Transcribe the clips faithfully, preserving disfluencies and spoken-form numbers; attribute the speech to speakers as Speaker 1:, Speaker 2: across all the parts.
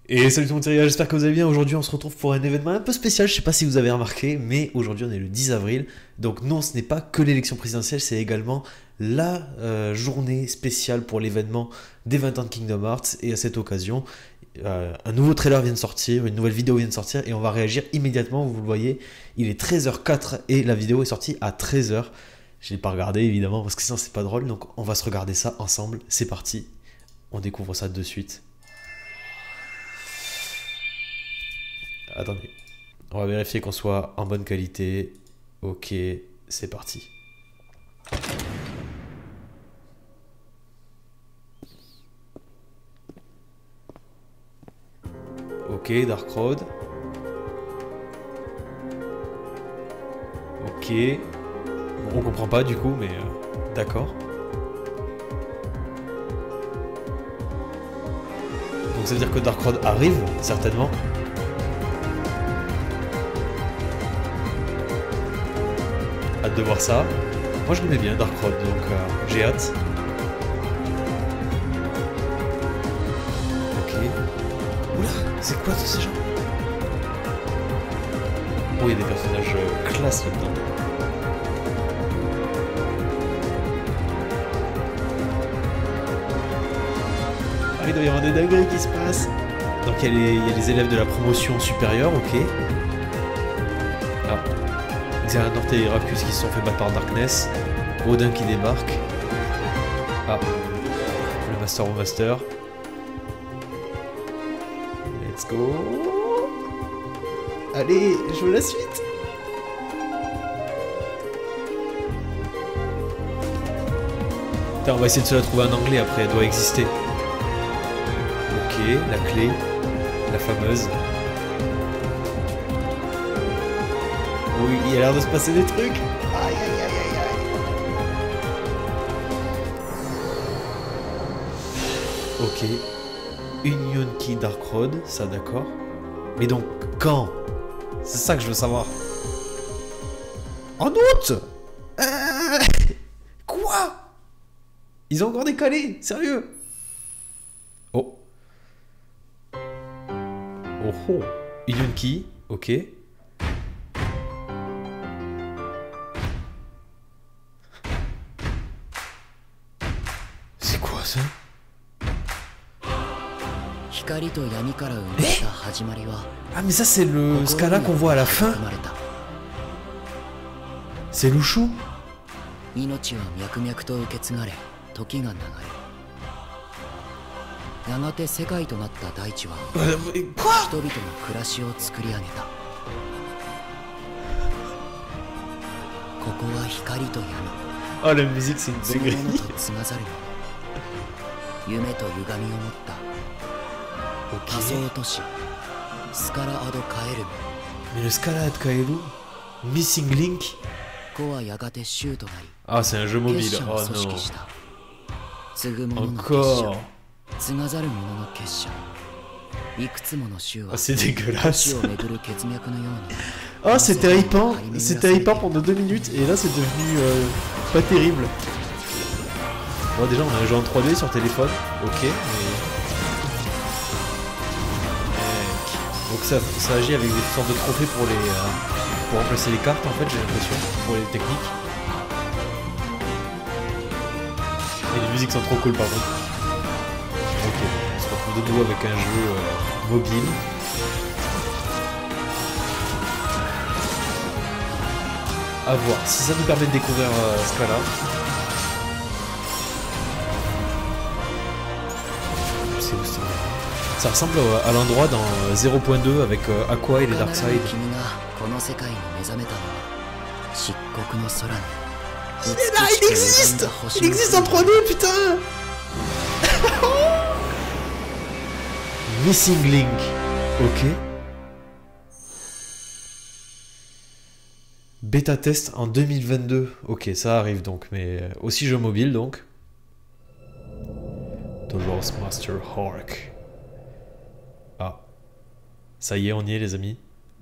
Speaker 1: Et salut tout le monde, c'est Ria, j'espère que vous allez bien. Aujourd'hui on se retrouve pour un événement un peu spécial, je sais pas si vous avez remarqué, mais aujourd'hui on est le dix avril. Donc non, ce n'est pas que l'élection présidentielle, c'est également la euh, journée spéciale pour l'événement des vingt ans de Kingdom Hearts. Et à cette occasion, euh, un nouveau trailer vient de sortir, une nouvelle vidéo vient de sortir et on va réagir immédiatement, vous le voyez. Il est treize heures zéro quatre et la vidéo est sortie à treize heures. Je l'ai pas regardé évidemment parce que sinon c'est pas drôle, donc on va se regarder ça ensemble, c'est parti. On découvre ça de suite. Attendez, on va vérifier qu'on soit en bonne qualité. Ok, c'est parti. Ok, Dark Road. Ok. Bon, on comprend pas du coup, mais euh, d'accord. Donc ça veut dire que Dark Road arrive, certainement. Hâte de voir ça. Moi je l'aimais bien Dark Road, donc euh, j'ai hâte. Ok. Oula, c'est quoi tous ces gens? Oh, il y a des personnages euh, classe là-dedans. Ah, il doit y avoir des dingueries qui se passent. Donc il y, a les, il y a les élèves de la promotion supérieure, ok. Ah. Xehanort et Heracus qui se sont fait battre par Darkness. Odin qui débarque. Ah. Le Master au Master. Let's go. Allez, je veux la suite. Putain, on va essayer de se la trouver en anglais après, elle doit exister. Ok, la clé. La fameuse. Oui, il a l'air de se passer des trucs. Aïe, aïe, aïe, aïe, aïe. Ok. Union Key Dark Road, ça d'accord. Mais donc, quand? C'est ça que je veux savoir. En août? euh... Quoi? Ils ont encore décalé? Sérieux? Oh. Oh oh. Union Key, ok. C'est quoi ça? Eh? Ah mais ça c'est le Scala qu'on voit à la fin. C'est Lushu. Euh, quoi? Oh la musique c'est une dinguerie. Ok. Mais le Scala Ad Kaeru, Missing Link. Ah c'est un jeu mobile, oh non. Encore. Oh, c'est dégueulasse. Oh c'était hypant, c'était hypant pendant deux minutes et là c'est devenu euh, pas terrible. Bon déjà on a un jeu en trois D sur téléphone, ok mais... Donc ça, ça agit avec des sortes de trophées pour les euh, pour remplacer les cartes en fait, j'ai l'impression, pour les techniques. Et les musiques sont trop cool par contre. Ok, on se retrouve de nouveau avec un jeu euh, mobile. À voir si ça nous permet de découvrir euh, Scala. C'est où ça? Ça ressemble à l'endroit dans zéro point deux avec euh, Aqua et les Darkseid. Il est là, il existe! Il existe en trois D, putain! Missing Link. Ok. Bêta test en deux mille vingt-deux. Ok, ça arrive donc, mais aussi jeu mobile donc. The Lost Master Hark. Ah. Ça y est, on y est les amis.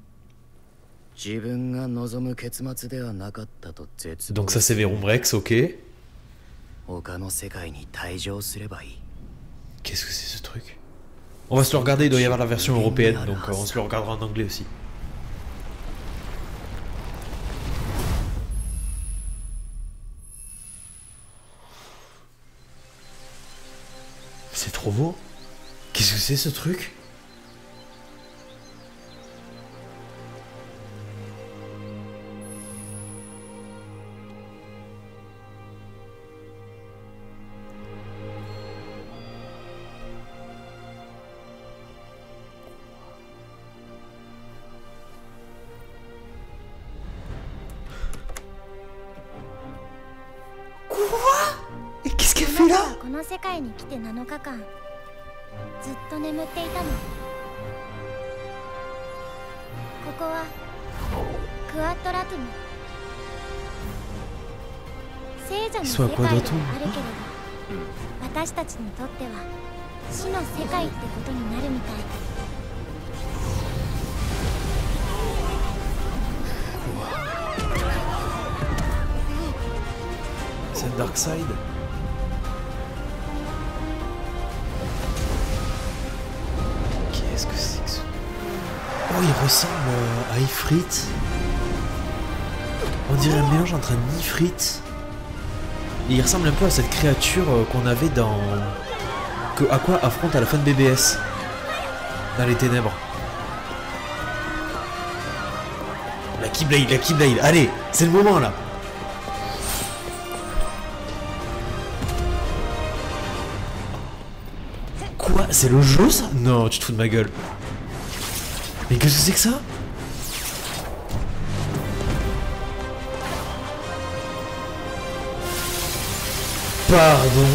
Speaker 1: Donc ça c'est Verum Rex, ok. Qu'est-ce que c'est ce truc? On va se le regarder, il doit y avoir la version européenne, donc euh, on se le regardera en anglais aussi. C'est trop beau. Qu'est-ce que c'est ce truc? Et qu'est-ce qu'elle fait là?
Speaker 2: この世界に来てなのかかんずっと眠っていたの。ここはクワットラトゥム、聖者の世界ではあるけれど、私たちにとっては死の世界ってことになるみたい。
Speaker 1: C'est Darkseid. Qu'est-ce que c'est que ça? Oh, il ressemble à Ifrit. On dirait un mélange entre un Ifrit. Et il ressemble un peu à cette créature qu'on avait dans... Que Aqua affronte à la fin de B B S. Dans les ténèbres. La Keyblade, la Keyblade. Allez, c'est le moment là. Quoi? C'est le jeu ça? Non, tu te fous de ma gueule. Mais qu'est-ce que c'est que ça? Pardon?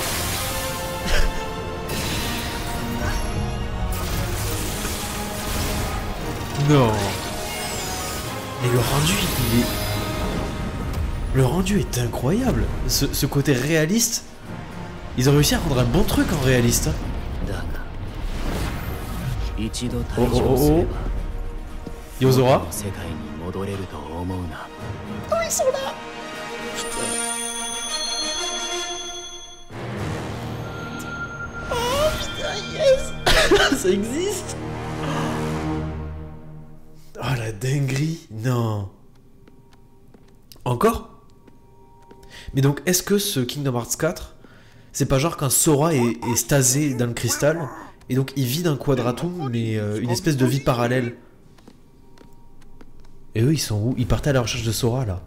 Speaker 1: Non. Mais le rendu, il est... Le rendu est incroyable. Ce, ce côté réaliste. Ils ont réussi à rendre un bon truc en réaliste. Oh oh oh oh. Yozora. Oh, ils sont là. Oh putain, yes. Ça existe. Oh la dinguerie. Non. Encore? Mais donc, est-ce que ce Kingdom Hearts quatre, c'est pas genre qu'un Sora est, est stasé dans le cristal, et donc il vit d'un quadratum, mais euh, une espèce de vie parallèle? Et eux, ils sont où? Ils partaient à la recherche de Sora, là.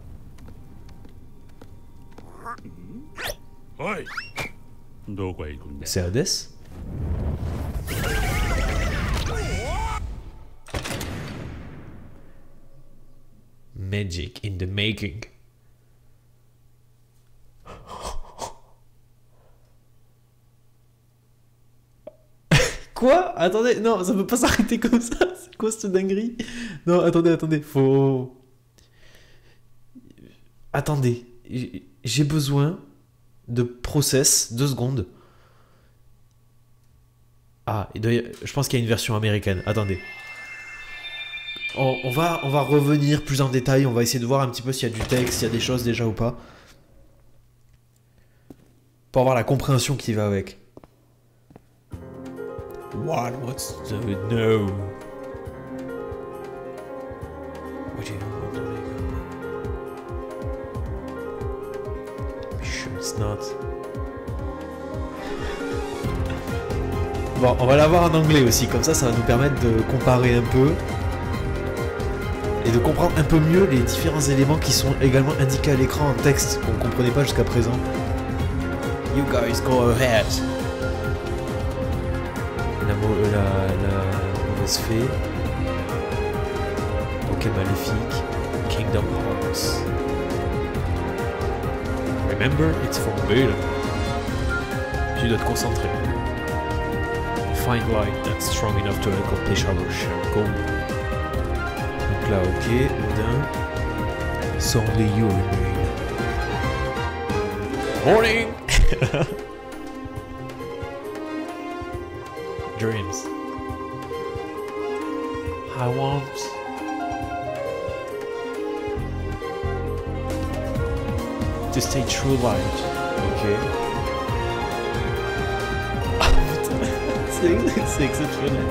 Speaker 1: C'est Hades? Magic in the making. Quoi? Attendez, non, ça peut pas s'arrêter comme ça. C'est quoi cette dinguerie? Non, attendez, attendez, faut... Attendez, j'ai besoin de process, deux secondes. Ah, il doit y... je pense qu'il y a une version américaine, attendez. On, on, va, on va revenir plus en détail, on va essayer de voir un petit peu s'il y a du texte, s'il y a des choses déjà ou pas. Pour avoir la compréhension qui va avec. What? What's the no? What do you want to make? Sure it's not. Bon, on va l'avoir en anglais aussi, comme ça, ça va nous permettre de comparer un peu et de comprendre un peu mieux les différents éléments qui sont également indiqués à l'écran en texte qu'on ne comprenait pas jusqu'à présent. You guys go ahead. La, la, la mauvaise fée. Ok, maléfique. Kingdom Hearts. Remember, it's forbidden. Tu dois te concentrer. Find light that's strong enough to accomplish our shared goal. Donc là, ok, Odin. So only you remain. Morning! Dreams. I want to stay true light. Ok. Ah putain, C'est exceptionnel.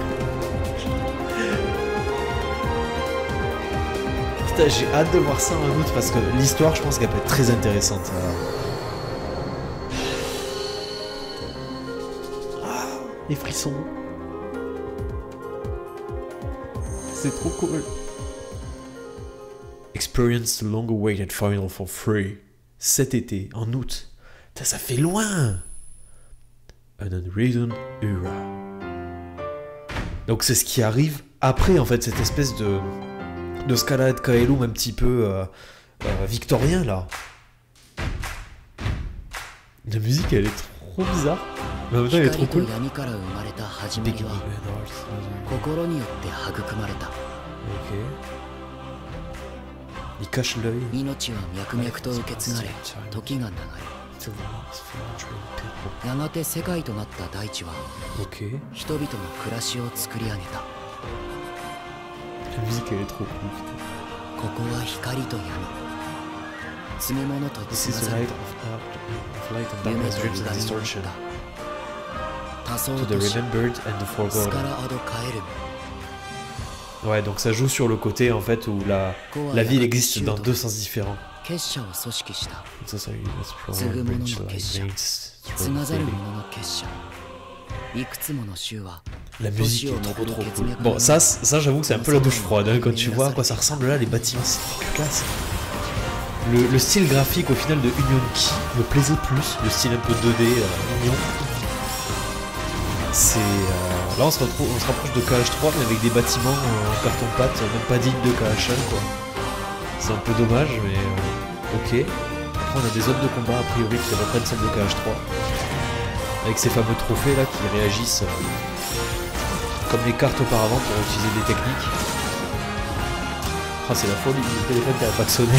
Speaker 1: Putain, j'ai hâte de voir ça en août parce que l'histoire, je pense qu'elle peut être très intéressante. Ah, les frissons. C'est trop cool. Experience the long-awaited final for free. Cet été, en août. Putain, ça fait loin. An Unwritten Era. Donc c'est ce qui arrive après, en fait, cette espèce de de Scala de Kaelum un petit peu euh, euh, victorien, là. La musique, elle est trop bizarre. Mais en même temps, elle est trop cool. Ok. Il cache l'œil. Ok. La musique elle est trop cool. This is the light of, of light and darkness, dreams and distortion. To the remembered and the forgotten. Ouais, donc ça joue sur le côté en fait où la, la ville existe dans deux sens différents. So sorry, let's probably bridge like mates through the city. La musique est trop trop cool. Bon, ça, ça j'avoue que c'est un peu la douche froide hein, quand tu vois à quoi ça ressemble là, les bâtiments, c'est classe. Le, le style graphique au final de Union Key me plaisait plus, le style un peu deux D euh, Union. C'est euh, là on se, retrouve, on se rapproche de K H trois mais avec des bâtiments euh, en carton-pâte, même pas dignes de K H un quoi. C'est un peu dommage mais euh, ok. Après on a des zones de combat a priori qui reprennent celles de K H trois. Avec ces fameux trophées là qui réagissent euh, comme les cartes auparavant pour utiliser des techniques. Ah c'est la folie, le téléphone qui a pas sonné.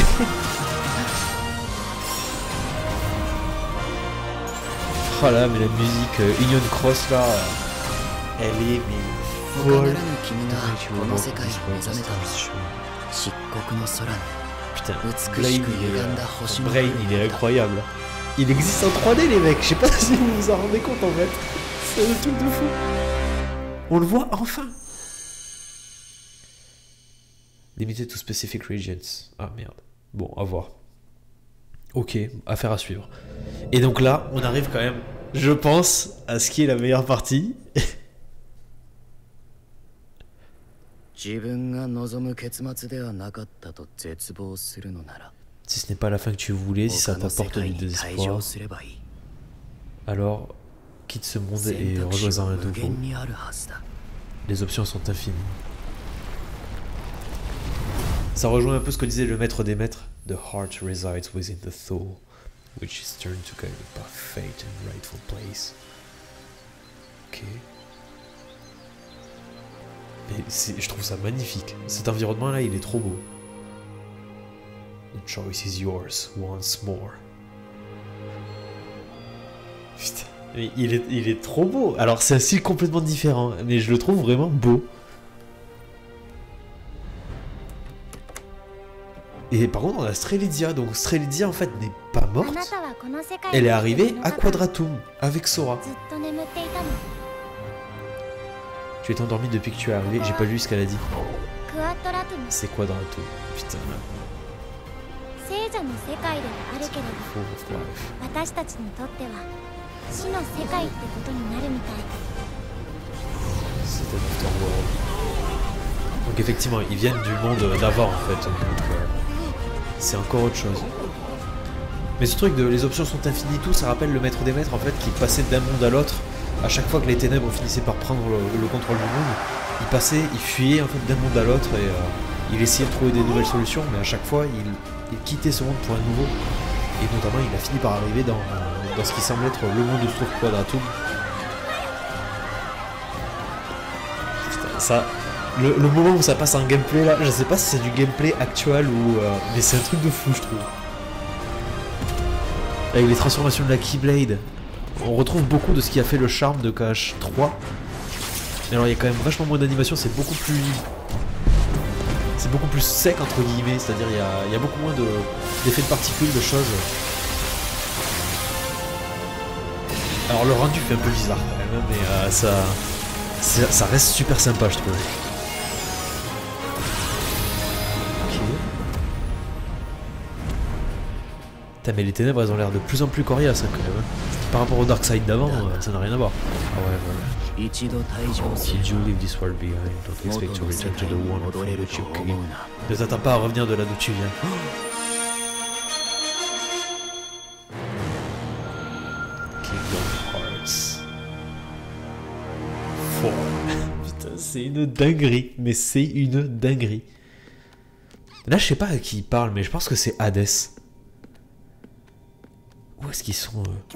Speaker 1: Oh là mais la musique euh, Union Cross là, euh, elle est mais folle. Putain, Blade, il est, euh, Brain il est incroyable. Il existe en trois D les mecs, je sais pas si vous vous en rendez compte en fait. C'est un truc de fou. On le voit enfin. Limited to specific regions. Ah merde. Bon, à voir. Ok, affaire à suivre. Et donc là, on arrive quand même, je pense, à ce qui est la meilleure partie. Si ce n'est pas la fin que tu voulais, si ça t'apporte du désespoir, alors quitte ce monde et rejoins un nouveau. Les options sont infinies. Ça rejoint un peu ce que disait le maître des maîtres. The heart resides within the soul, which is turned to guide by fate and rightful place. Ok. Mais je trouve ça magnifique. Cet environnement-là, il est trop beau. The choice is yours once more. Putain, mais il est, il est trop beau. Alors c'est un style complètement différent, mais je le trouve vraiment beau. Et par contre on a Strelitzia, donc Strelitzia en fait n'est pas morte. Elle est arrivée à Quadratum avec Sora. Tu es endormi depuis que tu es arrivé, j'ai pas lu ce qu'elle a dit. C'est Quadratum, putain. Donc effectivement, ils viennent du monde d'avant en fait. Donc euh, c'est encore autre chose. Mais ce truc de les options sont infinies, tout, ça rappelle le maître des maîtres en fait qui passait d'un monde à l'autre. À chaque fois que les ténèbres finissaient par prendre le, le contrôle du monde, il passait, il fuyait en fait d'un monde à l'autre et euh, il essayait de trouver des nouvelles solutions, mais à chaque fois il, il quittait ce monde pour un nouveau. Et notamment il a fini par arriver dans, dans ce qui semble être le monde de Stroke Quadratum. Putain, ça, le, le moment où ça passe en gameplay là, je sais pas si c'est du gameplay actuel ou euh, mais c'est un truc de fou je trouve. Avec les transformations de la Keyblade, on retrouve beaucoup de ce qui a fait le charme de K H trois. Mais alors il y a quand même vachement moins d'animation, c'est beaucoup plus... C'est beaucoup plus sec entre guillemets, c'est-à-dire il y a, il y a beaucoup moins d'effets de, de particules, de choses. Alors le rendu fait un peu bizarre quand même, mais euh, ça... Ça reste super sympa, je trouve. Ok. Putain, mais les ténèbres, elles ont l'air de plus en plus coriaces, hein, quand même. Par rapport au Dark Side d'avant, euh, ça n'a rien à voir. Ah ouais, voilà. If you leave this world behind, don't expect to return to the one from which you came. Ne t'attends pas à revenir de là d'où tu viens. Kingdom Hearts four. Putain, c'est une dinguerie, mais c'est une dinguerie. Là, je sais pas à qui il parle, mais je pense que c'est Hades. Où est-ce qu'ils sont euh...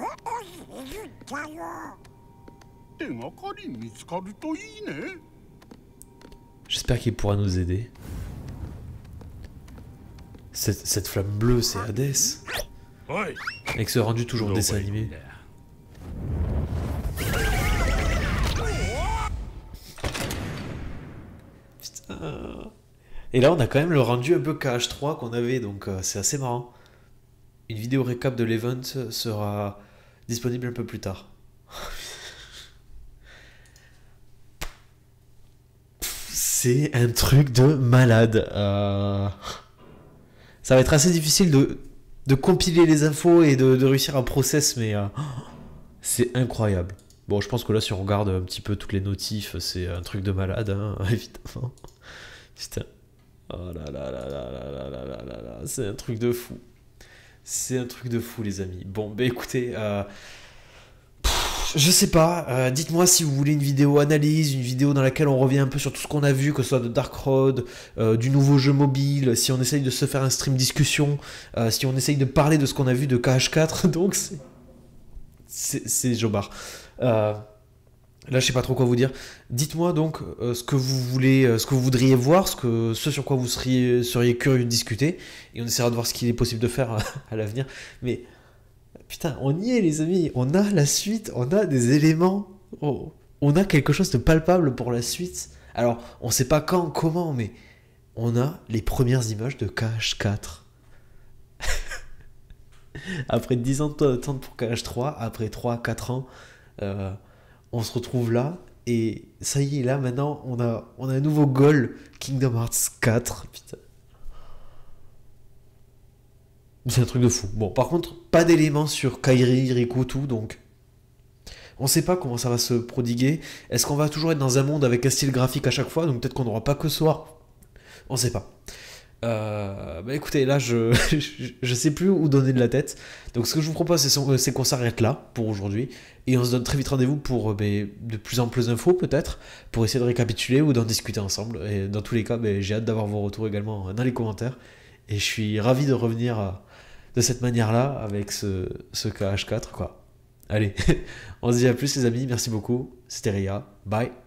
Speaker 1: J'espère qu'il pourra nous aider. Cette, cette flamme bleue, c'est Hades. Avec ce rendu toujours dessin animé. Putain. Et là, on a quand même le rendu un peu K H trois qu'on avait, donc euh, c'est assez marrant. Une vidéo récap de l'event sera disponible un peu plus tard. C'est un truc de malade. Euh... Ça va être assez difficile de, de compiler les infos et de, de réussir à process, mais euh... c'est incroyable. Bon, je pense que là, si on regarde un petit peu toutes les notifs, c'est un truc de malade, hein, évidemment. Putain. Oh là là là là là là là là là là, c'est un truc de fou. C'est un truc de fou, les amis. Bon, bah écoutez, euh, pff, je sais pas, euh, dites-moi si vous voulez une vidéo analyse, une vidéo dans laquelle on revient un peu sur tout ce qu'on a vu, que ce soit de Dark Road, euh, du nouveau jeu mobile, si on essaye de se faire un stream discussion, euh, si on essaye de parler de ce qu'on a vu de K H quatre, donc c'est... C'est Jobard. Euh... Là, je sais pas trop quoi vous dire. Dites-moi donc euh, ce que vous voulez, euh, ce que vous voudriez voir, ce, que, ce sur quoi vous seriez, seriez curieux de discuter, et on essaiera de voir ce qu'il est possible de faire à, à l'avenir. Mais putain, on y est, les amis. On a la suite, on a des éléments, oh, on a quelque chose de palpable pour la suite. Alors, on sait pas quand, comment, mais on a les premières images de K H quatre. Après dix ans d'attente pour K H trois, après trois quatre ans. Euh, On se retrouve là, et ça y est, là, maintenant, on a, on a un nouveau goal, Kingdom Hearts quatre, putain. C'est un truc de fou. Bon, par contre, pas d'éléments sur Kairi, Riku, tout, donc... On sait pas comment ça va se prodiguer. Est-ce qu'on va toujours être dans un monde avec un style graphique à chaque fois, donc peut-être qu'on n'aura pas que ce soir. On sait pas. Euh, bah écoutez, là je, je je sais plus où donner de la tête. Donc ce que je vous propose, c'est qu'on s'arrête là pour aujourd'hui, et on se donne très vite rendez-vous pour bah, de plus en plus d'infos peut-être, pour essayer de récapituler ou d'en discuter ensemble. Et dans tous les cas, bah, j'ai hâte d'avoir vos retours également dans les commentaires, et je suis ravi de revenir à, de cette manière-là avec ce, ce K H quatre quoi. Allez, on se dit à plus les amis, merci beaucoup, c'était Ria, bye.